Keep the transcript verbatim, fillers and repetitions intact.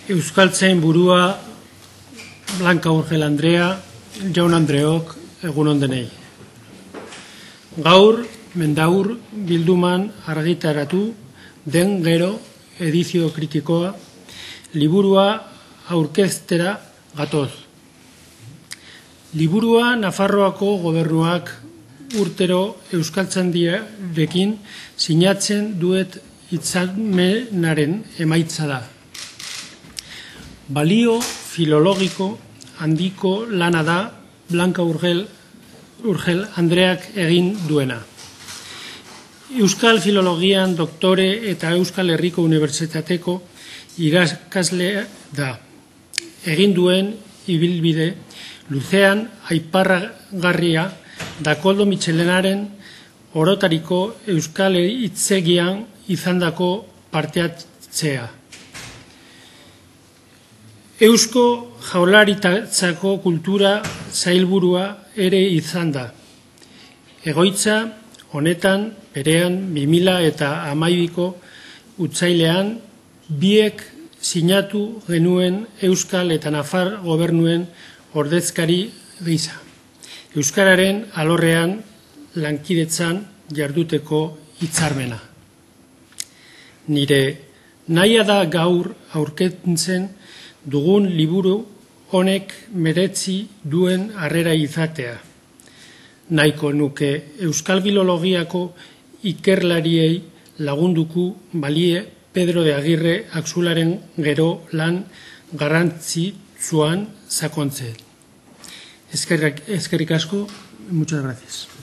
Euskaltzain burua Blanca Urgel Andrea, jaun Andreok, egun ondenei. Gaur, mendaur, bilduman argitaratu, den gero, edizio kritikoa, liburua aurkeztera gatoz. Liburua Nafarroako gobernuak urtero Euskaltzaindiarekin sinatzen duet hitzarmenaren emaitza da. Balio filologiko handiko lana da Blanca Urgel, Urgel Andreak egin duena. Euskal Filologian doktore eta Euskal Herriko Unibertsitateko irakaslea da. Egin duen ibilbide luzean aiparragarria da Koldo Mitxelenaren orotariko Euskal hitzegian izandako partehartzea. Eusko Jaurlaritzako kultura sailburua ere izan da. Egoitza honetan berean bi mila hamaikako utzailean biek sinatu genuen Euskal eta Nafar gobernuen ordezkari gisa. Euskararen alorrean lankidetzan jarduteko hitzarmena. Nire nahia da gaur aurkezten dugun liburu honek meretzi duen harrera izatea. Nahiko nuke Euskal Filologiako ikerlariei lagunduku balie Pedro de Agirre Axularen gero lan garrantzitsuan sakontzen. Eskerrik asko, muchas gracias.